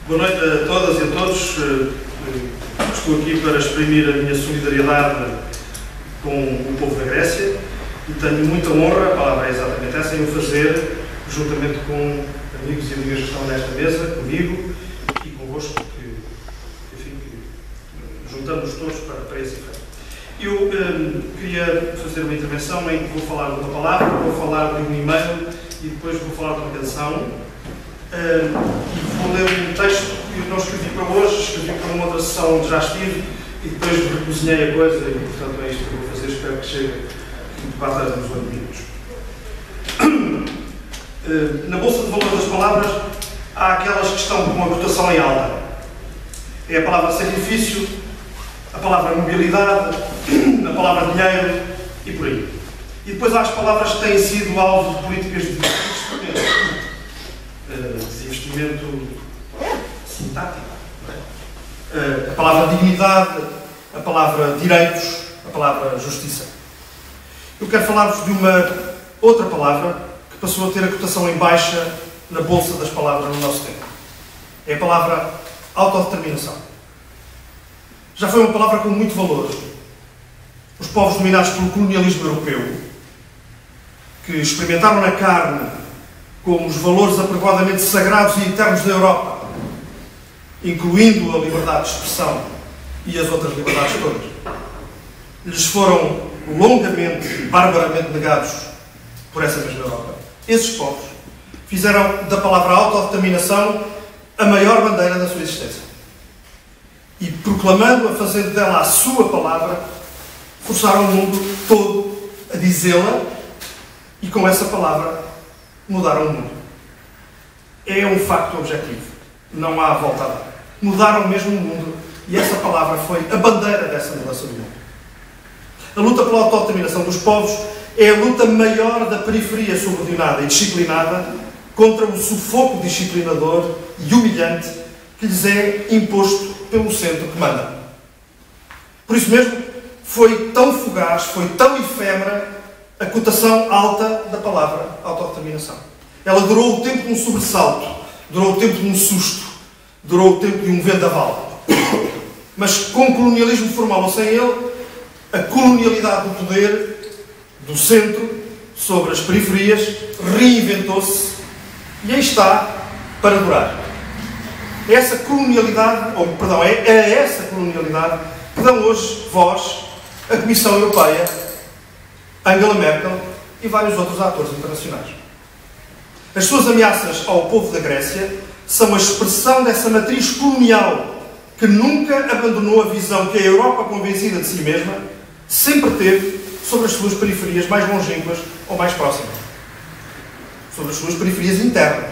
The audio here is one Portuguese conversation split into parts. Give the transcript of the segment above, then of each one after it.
Boa noite a todas e a todos. Estou aqui para exprimir a minha solidariedade com o povo da Grécia e tenho muita honra, a palavra é exatamente essa, em o fazer juntamente com amigos e amigas que estão nesta mesa, comigo e convosco, que juntamos todos para esse efeito. Eu queria fazer uma intervenção em que vou falar de uma palavra, vou falar de um e-mail e depois vou falar de uma canção. E vou ler um texto que não escrevi para hoje, escrevi para uma outra sessão onde já estive e depois recozinhei a coisa e, portanto, é isto que eu vou fazer. Espero que chegue muito para trás nos 8 minutos. Na Bolsa de Valores das Palavras há aquelas que estão com uma cotação em alta. É a palavra sacrifício, a palavra mobilidade, a palavra dinheiro e por aí. E depois há as palavras que têm sido alvo de políticas de desinvestimento sintático. A palavra dignidade, a palavra direitos, a palavra justiça. Eu quero falar-vos de uma outra palavra que passou a ter a cotação em baixa na Bolsa das Palavras no nosso tempo. É a palavra autodeterminação. Já foi uma palavra com muito valor. Os povos dominados pelo colonialismo europeu, que experimentaram na carne como os valores apropriadamente sagrados e eternos da Europa, incluindo a liberdade de expressão e as outras liberdades todas, lhes foram longamente e barbaramente negados por essa mesma Europa. Esses povos fizeram da palavra autodeterminação a maior bandeira da sua existência. E, proclamando-a, fazendo dela a sua palavra, forçaram o mundo todo a dizê-la e, com essa palavra, mudaram o mundo. É um facto objetivo. Não há volta a dar. Mudaram mesmo o mundo e essa palavra foi a bandeira dessa mudança do mundo. A luta pela autodeterminação dos povos é a luta maior da periferia subordinada e disciplinada contra o sufoco disciplinador e humilhante que lhes é imposto pelo centro que manda. Por isso mesmo, foi tão fugaz, foi tão efêmera a cotação alta da palavra autodeterminação. Ela durou o tempo de um sobressalto, durou o tempo de um susto, durou o tempo de um vendaval. Mas com o colonialismo formal ou sem ele, a colonialidade do poder, do centro, sobre as periferias, reinventou-se e aí está para durar. É essa colonialidade, ou perdão, é a essa colonialidade que dão hoje voz a Comissão Europeia, Angela Merkel e vários outros atores internacionais. As suas ameaças ao povo da Grécia são a expressão dessa matriz colonial que nunca abandonou a visão que a Europa, convencida de si mesma, sempre teve sobre as suas periferias mais longínquas ou mais próximas. Sobre as suas periferias internas.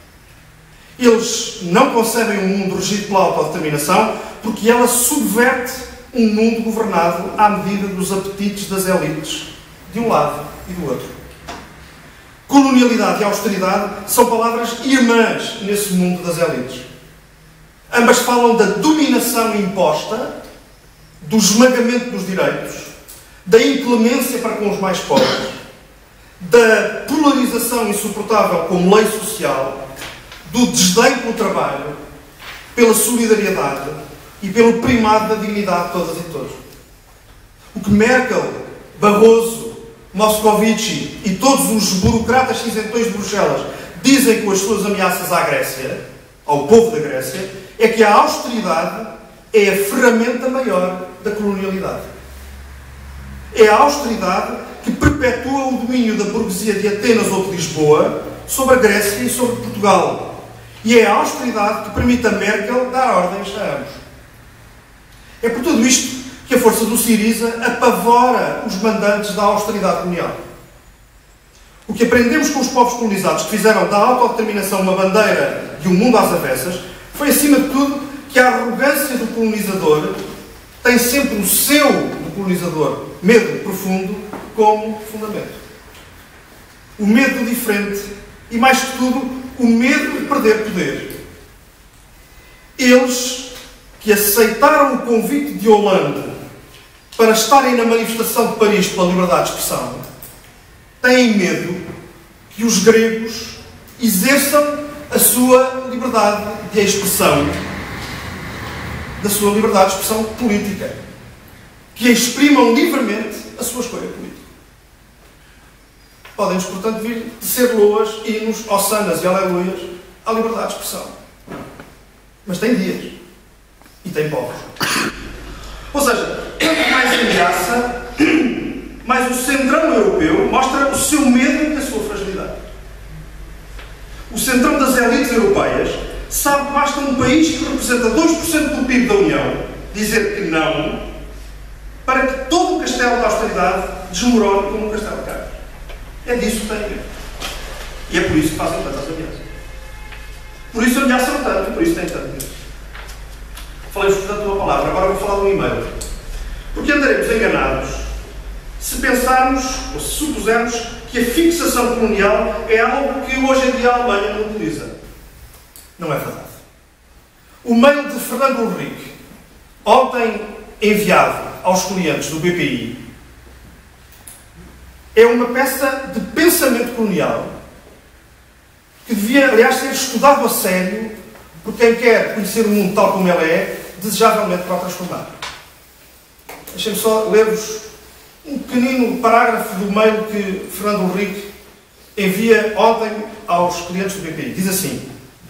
Eles não concebem um mundo regido pela autodeterminação porque ela subverte um mundo governado à medida dos apetites das elites, de um lado e do outro. Colonialidade e austeridade são palavras irmãs nesse mundo das elites. Ambas falam da dominação imposta, do esmagamento dos direitos, da inclemência para com os mais pobres, da polarização insuportável como lei social, do desdém pelo trabalho, pela solidariedade e pelo primado da dignidade de todas e todos. O que Merkel, Barroso, Moscovici e todos os burocratas cinzentões de Bruxelas dizem com as suas ameaças à Grécia, ao povo da Grécia, é que a austeridade é a ferramenta maior da colonialidade. É a austeridade que perpetua o domínio da burguesia de Atenas ou de Lisboa sobre a Grécia e sobre Portugal. E é a austeridade que permite a Merkel dar ordens a ambos. É por tudo isto que a força do Syriza apavora os mandantes da austeridade colonial. O que aprendemos com os povos colonizados que fizeram da autodeterminação uma bandeira de um mundo às avessas foi, acima de tudo, que a arrogância do colonizador tem sempre o seu, do colonizador, medo profundo como fundamento. O medo do diferente e, mais que tudo, o medo de perder poder. Eles que aceitaram o convite de Hollande para estarem na manifestação de Paris pela liberdade de expressão, têm medo que os gregos exerçam a sua liberdade e a expressão da sua liberdade de expressão política. Que exprimam livremente a sua escolha política. Podem-nos, portanto, vir tecer loas, hinos, ossanas e aleluias à liberdade de expressão. Mas tem dias. E tem povos. Ou seja, quanto mais ameaça, mais o centrão europeu mostra o seu medo e a sua fragilidade. O centrão das elites europeias sabe que basta um país que representa 2% do PIB da União dizer que não para que todo o castelo da austeridade desmorone como um castelo de cartas. É disso que tem medo. E é por isso que fazem tantas ameaças. Por isso ameaçam tanto, por isso têm tanto medo. Falei-vos, portanto, de uma palavra. Agora vou falar de um e-mail. Porque andaremos enganados se pensarmos, ou se supusermos, que a fixação colonial é algo que hoje em dia a Alemanha não utiliza. Não é verdade. O mail de Fernando Henrique, ontem enviado aos clientes do BPI, é uma peça de pensamento colonial que devia, aliás, ser estudado a sério por quem quer conhecer o mundo tal como ele é, desejavelmente para o transformar. Deixem-me só ler-vos um pequenino parágrafo do mail que Fernando Henrique envia ontem aos clientes do BPI. Diz assim: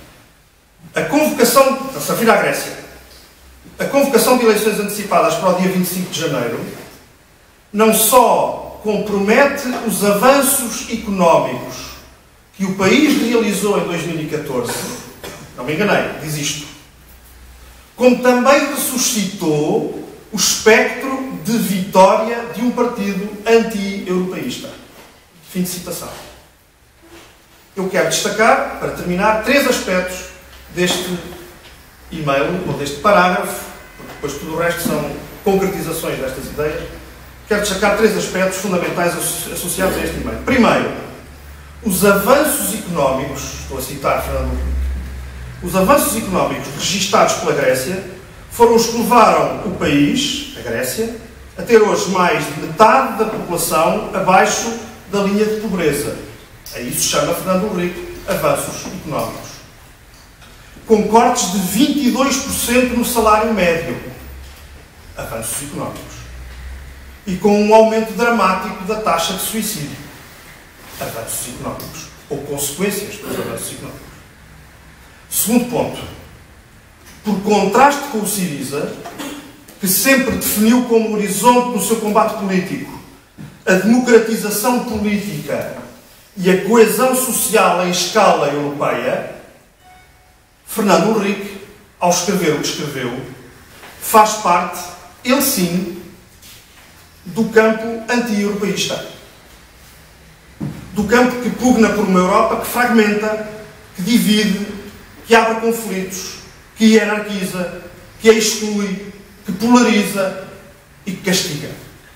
a convocação, se refere à Grécia, a convocação de eleições antecipadas para o dia 25 de janeiro não só compromete os avanços económicos que o país realizou em 2014, não me enganei, diz isto, como também ressuscitou o espectro de vitória de um partido anti-europeísta. Fim de citação. Eu quero destacar, para terminar, 3 aspectos deste e-mail, ou deste parágrafo, porque depois tudo o resto são concretizações destas ideias. Quero destacar 3 aspectos fundamentais associados a este e-mail. Primeiro, os avanços económicos, estou a citar Fernando Henrique, os avanços económicos registados pela Grécia foram os que levaram o país, a Grécia, a ter hoje mais de metade da população abaixo da linha de pobreza. A isso se chama Fernando Henrique avanços económicos. Com cortes de 22% no salário médio. Avanços económicos. E com um aumento dramático da taxa de suicídio. Avanços económicos. Ou consequências dos avanços económicos. Segundo ponto. Por contraste com o Syriza, que sempre definiu como horizonte no seu combate político a democratização política e a coesão social em escala europeia, Fernando Henrique, ao escrever o que escreveu, faz parte, ele sim, do campo anti-europeísta. Do campo que pugna por uma Europa que fragmenta, que divide, que abre conflitos, que hierarquiza, que exclui, que polariza e que castiga.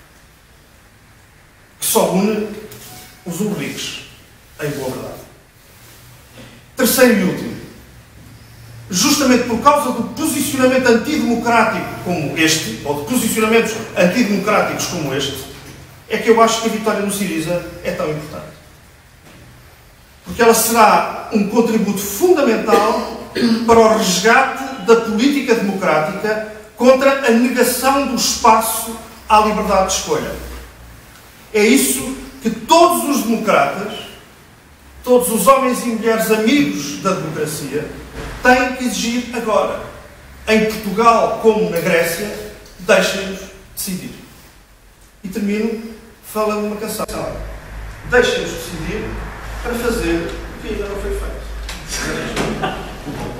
Que só une os Henriques, em boa verdade. Terceiro e último. Justamente por causa do posicionamento antidemocrático como este, ou de posicionamentos antidemocráticos como este, é que eu acho que a vitória do Syriza é tão importante. Porque ela será um contributo fundamental para o resgate da política democrática contra a negação do espaço à liberdade de escolha. É isso que todos os democratas, todos os homens e mulheres amigos da democracia, têm que exigir agora. Em Portugal, como na Grécia, deixem-nos decidir. E termino falando uma canção. Deixem-nos decidir para fazer o que ainda não foi feito.